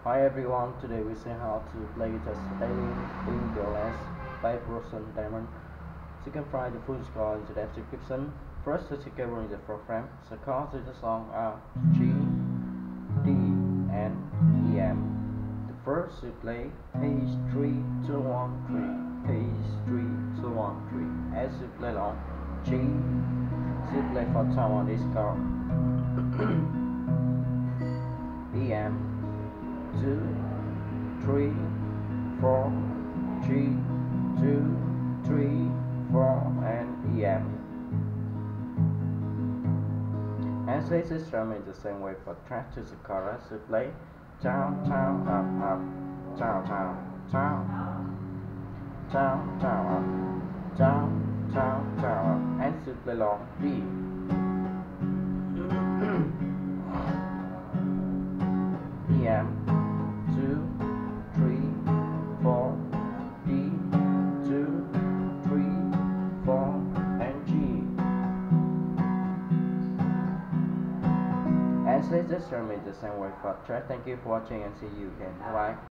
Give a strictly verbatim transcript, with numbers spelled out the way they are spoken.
Hi everyone, today we see how to play guitar styling in the last by Bronson Diamond. So you can find the full score in the description. First, the capo in the program. The chords in the song are G, D, and E, M. The first you play page three, two, one, three, page three, two, one, three. As you play along, G, so you play for time on this chord. E, M. Two, three, four, G, two, three, four, and E, M. And this is strumming the same way for track to the chorus. You play down, down, up, up, down, down, down, down, down, up, down, down, down, up, and you play long D. E, M. Two, three, four, D, two, three, four, and G. And so just remain the same way for track. Thank you for watching and see you again. Bye.